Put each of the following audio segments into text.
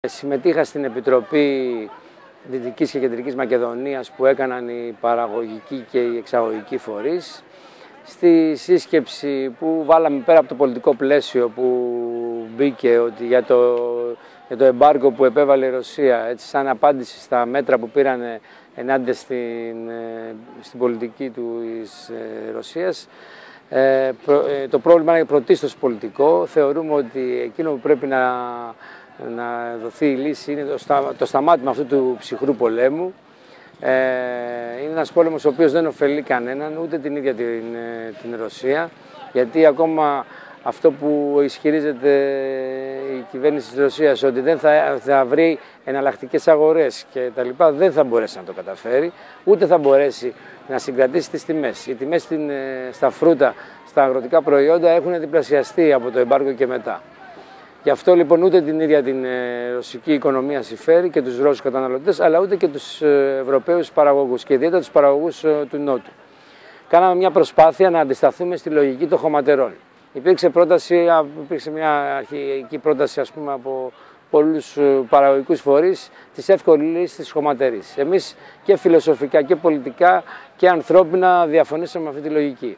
Συμμετείχα στην Επιτροπή Δυτικής και Κεντρικής Μακεδονίας που έκαναν οι παραγωγικοί και οι εξαγωγικοί φορείς, στη σύσκεψη που βάλαμε πέρα από το πολιτικό πλαίσιο που μπήκε ότι για το εμπάργκο που επέβαλε η Ρωσία, έτσι, σαν απάντηση στα μέτρα που πήραν ενάντια στην πολιτική της Ρωσίας. Το πρόβλημα είναι πρωτίστως πολιτικό. Θεωρούμε ότι εκείνο που πρέπει να δοθεί η λύση είναι το σταμάτημα αυτού του ψυχρού πολέμου. Είναι ένας πόλεμος ο οποίος δεν ωφελεί κανέναν, ούτε την ίδια την Ρωσία, γιατί ακόμα αυτό που ισχυρίζεται η κυβέρνηση της Ρωσίας, ότι δεν θα βρει εναλλακτικές αγορές και τα λοιπά, δεν θα μπορέσει να το καταφέρει, ούτε θα μπορέσει να συγκρατήσει τις τιμές. Οι τιμές στα φρούτα, στα αγροτικά προϊόντα έχουν διπλασιαστεί από το εμπάργκο και μετά. Γι' αυτό λοιπόν ούτε την ίδια την ρωσική οικονομία συμφέρει και τους Ρώσους καταναλωτές, αλλά ούτε και τους Ευρωπαίους παραγωγούς και ιδιαίτερα τους παραγωγούς του Νότου. Κάναμε μια προσπάθεια να αντισταθούμε στη λογική των χωματερών. Υπήρξε μια αρχική πρόταση, ας πούμε, από πολλούς παραγωγικούς φορείς της εύκολης λύσης της χωματερής. Εμείς και φιλοσοφικά και πολιτικά και ανθρώπινα διαφωνήσαμε με αυτή τη λογική.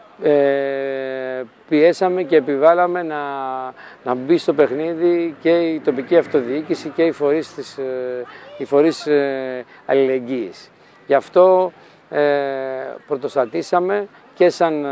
Πιέσαμε και επιβάλαμε να μπει στο παιχνίδι και η τοπική αυτοδιοίκηση και οι φορείς αλληλεγγύης. Γι' αυτό πρωτοστατήσαμε και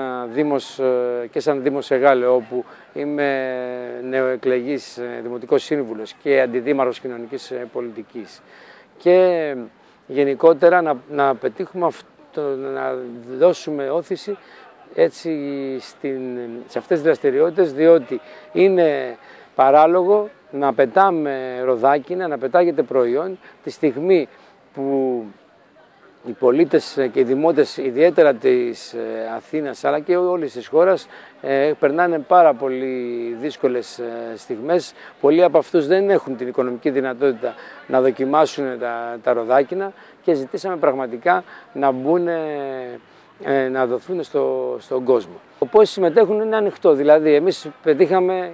σαν Δήμος Εγάλε, όπου είμαι νεοεκλεγής δημοτικός σύμβουλος και αντιδήμαρχος κοινωνικής πολιτικής. Και γενικότερα να πετύχουμε να δώσουμε όθηση έτσι σε αυτές τις δραστηριότητες, διότι είναι παράλογο να πετάμε ροδάκινα, να πετάγεται προϊόν τη στιγμή που οι πολίτες και οι δημότες, ιδιαίτερα της Αθήνας αλλά και όλης της χώρας, περνάνε πάρα πολύ δύσκολες στιγμές. Πολλοί από αυτούς δεν έχουν την οικονομική δυνατότητα να δοκιμάσουν τα ροδάκινα και ζητήσαμε πραγματικά να δοθούν στον κόσμο. Πώς συμμετέχουν είναι ανοιχτό, δηλαδή εμείς πετύχαμε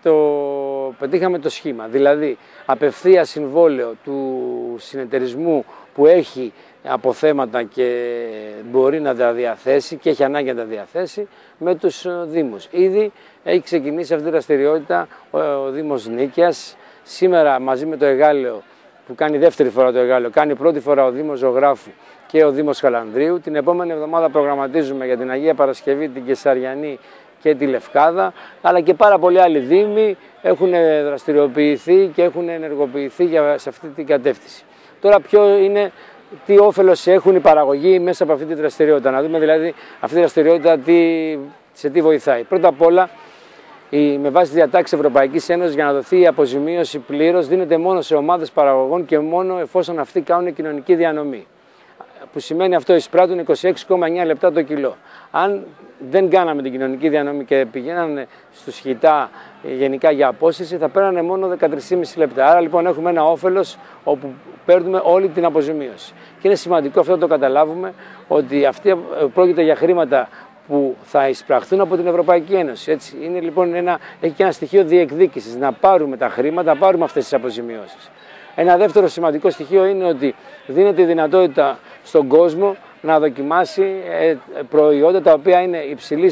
το σχήμα, δηλαδή απευθεία συμβόλαιο του συνεταιρισμού που έχει αποθέματα και μπορεί να τα διαθέσει και έχει ανάγκη να τα διαθέσει με τους Δήμους. Ήδη έχει ξεκινήσει αυτή τη δραστηριότητα ο Δήμος Νίκαιας. Σήμερα μαζί με το Εγάλεο, που κάνει δεύτερη φορά το Εγάλεο, κάνει πρώτη φορά ο Δήμος Ζωγράφου και ο Δήμος Χαλανδρίου. Την επόμενη εβδομάδα προγραμματίζουμε για την Αγία Παρασκευή, την Κεσαριανή και τη Λευκάδα, αλλά και πάρα πολλοί άλλοι δήμοι έχουν δραστηριοποιηθεί και έχουν ενεργοποιηθεί σε αυτή την κατεύθυνση. Τώρα τι όφελος έχουν οι παραγωγοί μέσα από αυτή τη δραστηριότητα. Να δούμε δηλαδή αυτή τη δραστηριότητα σε τι βοηθάει. Πρώτα απ' όλα, με βάση τη διατάξη Ευρωπαϊκής Ένωσης, για να δοθεί η αποζημίωση πλήρως, δίνεται μόνο σε ομάδες παραγωγών και μόνο εφόσον αυτοί κάνουν κοινωνική διανομή. Που σημαίνει αυτό εισπράττουν 26,9 λεπτά το κιλό. Αν δεν κάναμε την κοινωνική διανομή και πηγαίνανε στους χιτά γενικά για απόσυρση, θα παίρνανε μόνο 13,5 λεπτά. Άρα λοιπόν έχουμε ένα όφελος όπου παίρνουμε όλη την αποζημίωση. Και είναι σημαντικό αυτό να το καταλάβουμε, ότι αυτή πρόκειται για χρήματα που θα εισπραχθούν από την Ευρωπαϊκή Ένωση. Έτσι. Είναι λοιπόν έχει και ένα στοιχείο διεκδίκησης, να πάρουμε τα χρήματα, να πάρουμε αυτές τις αποζημιώσεις. Ένα δεύτερο σημαντικό στοιχείο είναι ότι δίνεται η δυνατότητα στον κόσμο να δοκιμάσει προϊόντα τα οποία είναι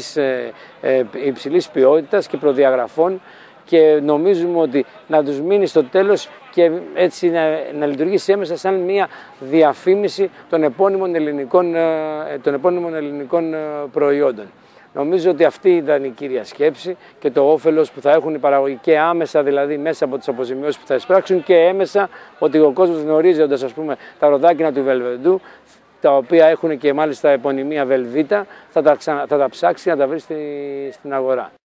υψηλής ποιότητας και προδιαγραφών, και νομίζουμε ότι να τους μείνει στο τέλος και έτσι να λειτουργήσει έμεσα σαν μια διαφήμιση των επώνυμων ελληνικών προϊόντων. Νομίζω ότι αυτή ήταν η κύρια σκέψη και το όφελος που θα έχουν οι παραγωγοί, και άμεσα δηλαδή μέσα από τις αποζημιώσεις που θα εισπράξουν, και έμεσα ότι ο κόσμος, γνωρίζοντας ας πούμε τα ροδάκινα του Βελβεντού, τα οποία έχουν και μάλιστα επωνυμία Βελβίτα, θα τα ψάξει να τα βρει στην αγορά.